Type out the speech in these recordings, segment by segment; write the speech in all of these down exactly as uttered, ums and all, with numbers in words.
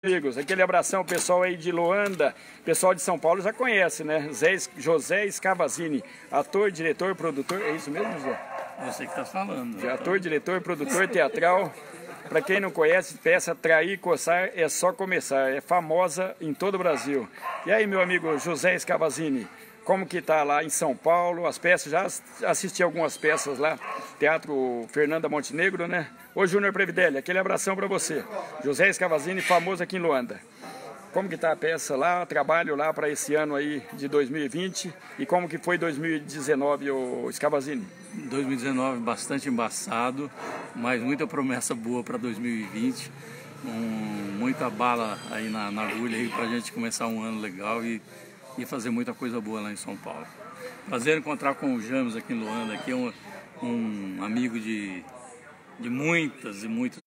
Amigos, aquele abração, pessoal aí de Luanda, pessoal de São Paulo já conhece, né? Zé, José Scavazini, ator, diretor, produtor, é isso mesmo, José? Você que está falando. Né? Ator, diretor, produtor teatral. Para quem não conhece, peça Trair, Coçar é só começar, é famosa em todo o Brasil. E aí, meu amigo José Scavazini, como que tá lá em São Paulo? As peças, já assisti algumas peças lá, Teatro Fernanda Montenegro, né? Ô Júnior Previdelli, aquele abração para você. José Scavazini, famoso aqui em Luanda. Como que tá a peça lá, trabalho lá para esse ano aí de dois mil e vinte e como que foi dois mil e dezenove, o Scavazini? dois mil e dezenove bastante embaçado, mas muita promessa boa para dois mil e vinte. Um, muita bala aí na, na agulha aí para a gente começar um ano legal e, e fazer muita coisa boa lá em São Paulo. Prazer encontrar com o James aqui em Luanda, que é um, um amigo de, de muitas e muitas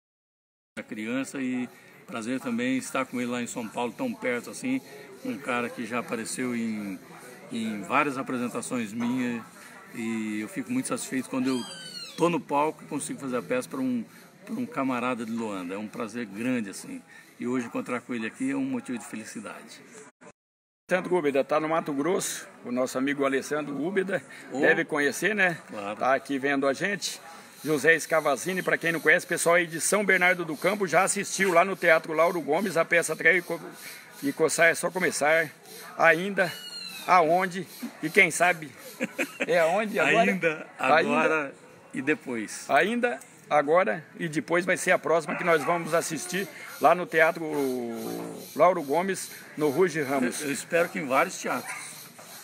crianças, e prazer também estar com ele lá em São Paulo, tão perto assim, um cara que já apareceu em, em várias apresentações minhas, e eu fico muito satisfeito quando eu estou no palco e consigo fazer a peça para um, para um camarada de Luanda. É um prazer grande assim, e hoje encontrar com ele aqui é um motivo de felicidade. Alessandro Úbeda está no Mato Grosso, o nosso amigo Alessandro Úbeda, oh, deve conhecer, né? Claro. Está aqui vendo a gente. José Scavazini, para quem não conhece, pessoal aí de São Bernardo do Campo, já assistiu lá no Teatro Lauro Gomes a peça Trair e Coçar é só começar. Ainda, aonde e quem sabe é aonde agora? Ainda, agora ainda, e depois. Ainda, agora e depois vai ser a próxima que nós vamos assistir lá no Teatro Lauro Gomes, no Ruge Ramos. Eu, eu espero que em vários teatros.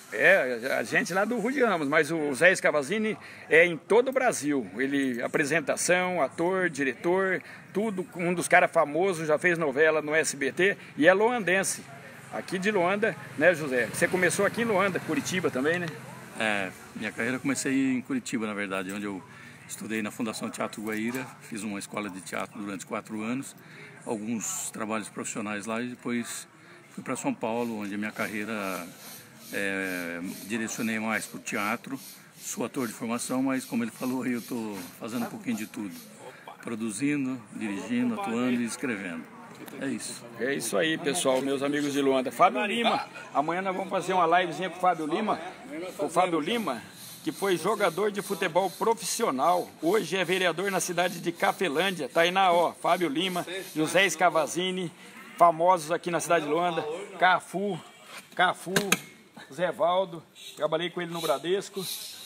É, a gente lá do Rude Ramos, mas o Zé Scavazini é em todo o Brasil. Ele, apresentação, ator, diretor, tudo, um dos caras famosos, já fez novela no S B T e é luandense. Aqui de Luanda, né, José? Você começou aqui em Luanda, Curitiba também, né? É, minha carreira comecei em Curitiba, na verdade, onde eu estudei na Fundação Teatro Guaíra, fiz uma escola de teatro durante quatro anos, alguns trabalhos profissionais lá e depois fui para São Paulo, onde a minha carreira... É, direcionei mais para o teatro, sou ator de formação, mas como ele falou, eu estou fazendo um pouquinho de tudo, produzindo, dirigindo, atuando e escrevendo. É isso. É isso aí, pessoal, meus amigos de Luanda. Fábio Lima, amanhã nós vamos fazer uma livezinha com o Fábio Lima, o Fábio Lima, que foi jogador de futebol profissional, hoje é vereador na cidade de Cafelândia, tá aí na ó, Fábio Lima, José Scavazini, famosos aqui na cidade de Luanda, Cafu, Cafu, Zé Valdo, trabalhei com ele no Bradesco.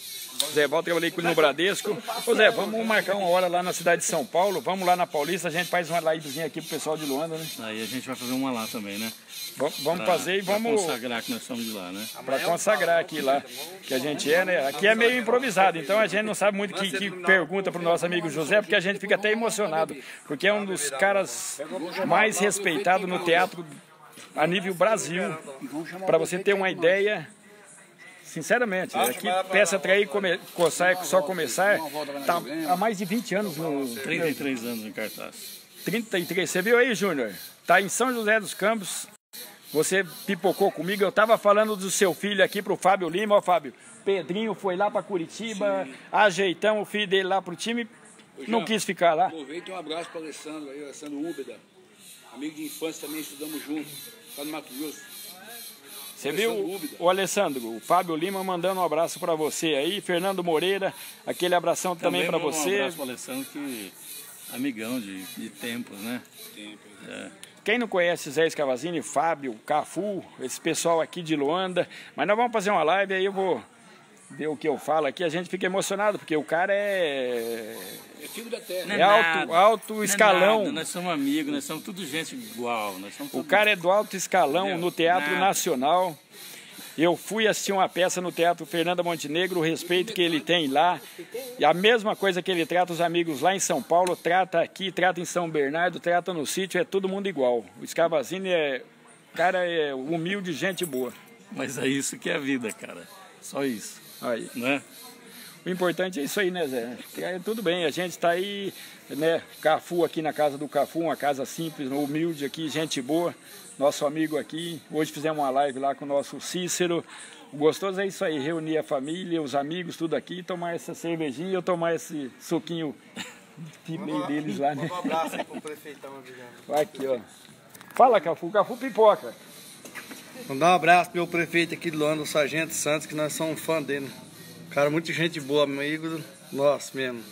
Zé Valdo, trabalhei com ele no Bradesco. Ô Zé, vamos marcar uma hora lá na cidade de São Paulo, vamos lá na Paulista, a gente faz uma livezinha aqui pro pessoal de Luanda, né? Aí a gente vai fazer uma lá também, né? Vamos, vamos pra, fazer e vamos... Pra consagrar que nós somos de lá, né? Pra consagrar aqui lá, que a gente é, né? Aqui é meio improvisado, então a gente não sabe muito que, que pergunta pro nosso amigo José, porque a gente fica até emocionado, porque é um dos caras mais respeitados no teatro a nível Brasil. Para você ter uma ideia, sinceramente, aqui peça Trair, come, Coçar é só começar, tá há mais de vinte anos no... trinta e três anos em cartaz. trinta e três, você viu aí, Júnior? Tá em São José dos Campos, você pipocou comigo, eu tava falando do seu filho aqui pro Fábio Lima, ó Fábio, Pedrinho foi lá para Curitiba, sim, ajeitamos o filho dele lá pro time, ô, não João, quis ficar lá. Aproveita um abraço para o Alessandro aí, Alessandro Úbeda, amigo de infância também, estudamos juntos. Tá no Mato Grosso. Você viu, o Alessandro, o Fábio Lima mandando um abraço para você aí, Fernando Moreira, aquele abração também, também para você. Um abraço para o Alessandro, que amigão de, de tempos, né? Tempo, é. Quem não conhece Zé Scavazini, Fábio, Cafu, esse pessoal aqui de Luanda, mas nós vamos fazer uma live aí, eu vou ver o que eu falo aqui, a gente fica emocionado, porque o cara é... É filho da terra. É, é alto, alto não escalão. É nada, nós somos amigos, nós somos tudo gente igual. Nós somos tudo... O cara é do alto escalão, entendeu? No Teatro nada. Nacional. Eu fui assistir uma peça no Teatro Fernanda Montenegro, o respeito que ele tem lá. E a mesma coisa que ele trata os amigos lá em São Paulo, trata aqui, trata em São Bernardo, trata no sítio, é todo mundo igual. O Scavazini é... O cara é humilde, gente boa. Mas é isso que é a vida, cara. Só isso. Aí. Né? O importante é isso aí, né, Zé? É, tudo bem, a gente está aí, né, Cafu aqui na casa do Cafu, uma casa simples, humilde aqui, gente boa, nosso amigo aqui. Hoje fizemos uma live lá com o nosso Cícero. O gostoso é isso aí, reunir a família, os amigos, tudo aqui, tomar essa cervejinha e eu tomar esse suquinho de meio deles lá, né? Um abraço aí pro prefeitão, aqui, ó. Fala, Cafu, Cafu pipoca. Mandar um abraço pro meu prefeito aqui de Luanda, o Sargento Santos, que nós somos fã dele. Cara, muita gente boa, amigo nosso mesmo.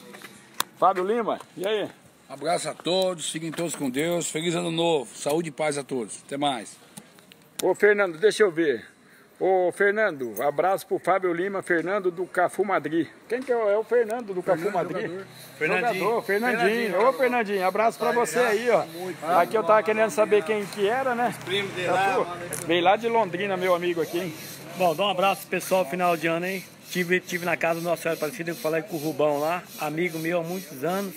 Fábio Lima, e aí? Abraço a todos, fiquem todos com Deus. Feliz ano novo, saúde e paz a todos. Até mais. Ô, Fernando, deixa eu ver. Ô, Fernando, abraço pro Fábio Lima, Fernando do Cafu Madrid. Quem que é o, é o Fernando do Cafu Madrid? Jogador. Fernandinho. Jogador, Fernandinho. Fernandinho. Ô, Fernandinho, abraço pra você aí, ó. Aqui eu tava querendo saber quem que era, né? Primo dele Cafu, lá. veio lá de Londrina, meu amigo aqui, hein? Bom, dá um abraço pro pessoal final de ano, hein? Tive, tive na casa do Nossa Senhora Aparecida, eu falei com o Rubão lá, amigo meu há muitos anos.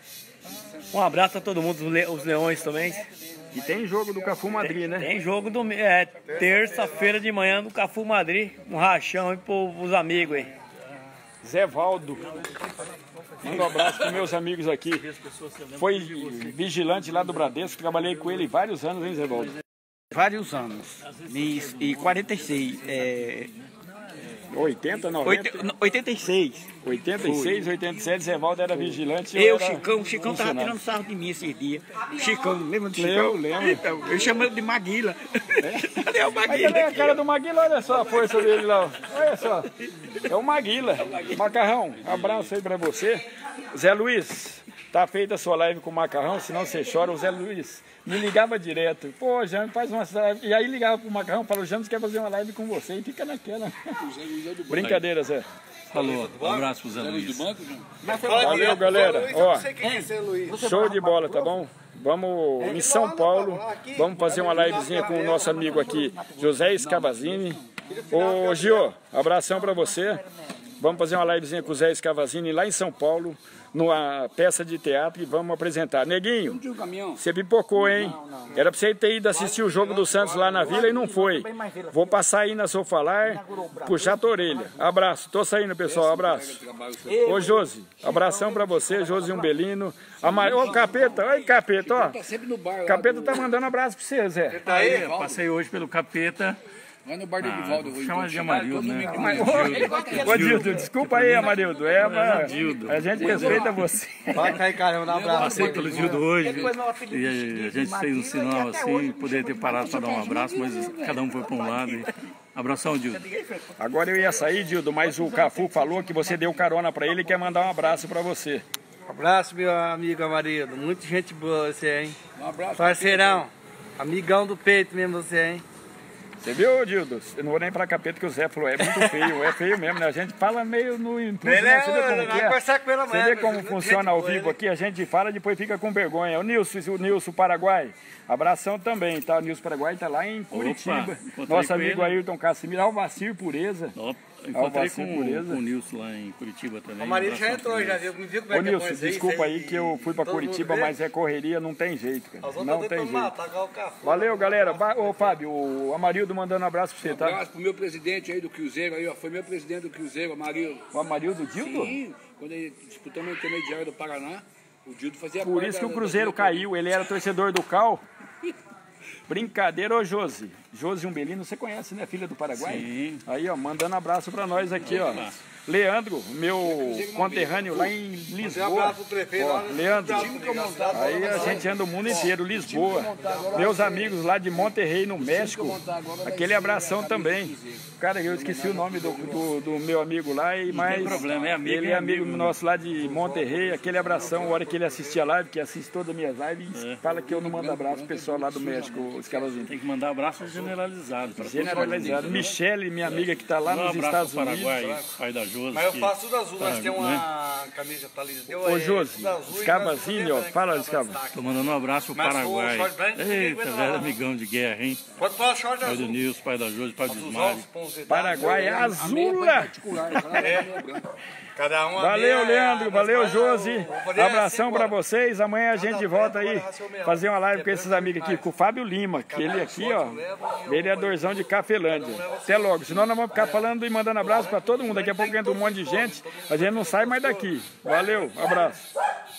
Um abraço a todo mundo, os, le, os leões também. E tem jogo do Cafu Madrid, tem, né? Tem jogo do é, terça-feira de manhã do Cafu Madrid, um rachão aí pros amigos aí. Zé Valdo. Manda um abraço para meus amigos aqui. Foi vigilante lá do Bradesco, trabalhei com ele vários anos, hein, Zé Valdo? Vários anos. E, e quarenta e seis. É... oitenta, noventa? oitenta e seis. oitenta e seis, oitenta e sete, Zé Valdo era vigilante. Eu, era Chicão, o Chicão tava funcionário. tirando sarro de mim esses dias. Chicão, lembra do Chicão? Eu lembro. Então, eu chamo ele de Maguila. É? Cadê o Aí Maguila? também a aqui, cara ó? do Maguila, olha só a força dele lá. Olha só. É o Maguila. Macarrão, abraço aí pra você. Zé Luiz, tá feita a sua live com o Macarrão, senão você chora. O Zé Luiz me ligava direto. Pô, James, faz uma live. E aí ligava pro Macarrão, falou, James quer fazer uma live com você. E fica naquela. Brincadeira, Zé. Falou, um abraço pro Zé Do Luiz. banco, João? Valeu, galera. Ó, Sei quem é esse Luiz. show de bola, tá bom? Vamos em São Paulo, vamos fazer uma livezinha com o nosso amigo aqui, José Scavazini. Ô, Gio, abração pra você. Vamos fazer uma livezinha com o Zé Scavazini lá em São Paulo, numa peça de teatro, e vamos apresentar. Neguinho, Tinha um caminhão. você pipocou, hein? Era pra você ter ido assistir o jogo do Santos lá na Vila e não foi. Vou passar aí na Sofalar, puxar a tua orelha. Abraço, tô saindo, pessoal, abraço. Ô, Josi, abração pra você, Josi Umbelino. Ama... Ô, Capeta, oi, Capeta, ó. Tá sempre no bar lá. Capeta tá mandando abraço pra você, Zé. Tá aí? Eu passei hoje pelo Capeta. Vai no bar do Ah, Edivaldo. vou hoje, chamar então. de Amarildo, né? Ô, Dildo, desculpa aí, Amarildo. É, mas Dildo. a gente respeita você. Vai cair, caramba, dá um abraço. Passei pelo Gildo hoje e a gente fez um sinal assim, poderia ter parado para dar um abraço, mas cada um foi para um lado. E... Abração, Dildo. Agora eu ia sair, Dildo, mas o Cafu falou que você deu carona pra ele e quer mandar um abraço pra você. Abraço, meu amigo Amarildo. Muita gente boa você, hein? Um abraço. Parceirão. Amigão do peito mesmo você, hein? Você viu, Dildo? Eu não vou nem pra Capeta que o Zé falou, é muito feio, é feio mesmo, né? A gente fala meio no impulso, Ele né? é, Você vê como que vai é? conversar com ele Você amanhã, vê como gente funciona ao boa, vivo ele. aqui, a gente fala e depois fica com vergonha. O Nilson, o Nilson Paraguai, abração também, tá? O Nilson Paraguai tá lá em Curitiba. encontrei Nosso com amigo ele. Ayrton Casimiro, Alvacir Pureza. Ó, encontrei Alvacir com, Pureza. com o Nilson lá em Curitiba também. O Amarildo já Abração entrou, pro já Nilson. viu? Me viu como é Ô que é Nilson, bom isso aí, desculpa isso aí que eu fui pra Todo mundo Curitiba, vê? mas é correria, não tem jeito, Os cara. outros Não estão tem tentando jeito. matar, igual o Cafu. Valeu, galera. Ba- Ô, Fábio, o Amarildo mandando um abraço pra você, Um tá? abraço pro meu presidente aí do Cruzeiro, aí, ó. Foi meu presidente do Cruzeiro, Amarildo. O Amarildo Dildo? Sim, quando ele disputou o intermediário do Paraná, o Dildo fazia Por parte isso que da- o da Cruzeiro diretoria. caiu, ele era torcedor do Cal. Brincadeira, ô Josi. Josi Umbelino, você conhece, né? Filha do Paraguai? Sim. Aí, ó, mandando abraço pra nós aqui, ó. Leandro, meu conterrâneo lá em Um Lisboa. abraço pro prefeito. Ó, lá no- Leandro, aí a gente anda o mundo inteiro, Lisboa. Meus amigos lá de Monterrey, no México, aquele abração também. Cara, eu esqueci o nome do, do, do meu amigo lá, e mas problema, é amigo, ele é é amigo amigo. nosso lá de Monterrey, aquele abração, a hora que ele assistir a live, que assiste todas as minhas lives, É. fala que eu não mando abraço pro pessoal lá do México, os Calazinhos. Tem que mandar abraço generalizado. para Generalizado. Michele, minha amiga que está lá Um nos abraço Estados pro Unidos. Paraguai, pai da Josi. Mas eu que- faço tudo azul, nós Tá, temos uma camisa tá ali. Deu Ô aí, Josi, tudo azul e Escavazinho, nós- ó, fala Escava. Tô mandando um abraço pro Mas o Paraguai. short branco, ninguém Eita, aguenta velho lá. amigão de guerra, hein? Pode falar short Pai do azul. Nilson, pai da Josi, pai do Azulzão, Ismael. pãozinho. Paraguai Azula. Cada um a Valeu, meia, Leandro. nós Valeu, faz Josi. o- vou fazer Abração assim, pra bora. vocês. Amanhã a gente Cada volta branco, aí vai raciar o meio. fazer uma live com É esses branco amigos aqui, demais. com o Fábio Lima, que ele aqui, ó, short leva e eu vereadorzão de Cafelândia. Até logo. Senão nós vamos ficar falando e mandando abraço pra todo mundo. Daqui a pouco entra um monte de gente. A gente não sai mais daqui. Valeu, abraço.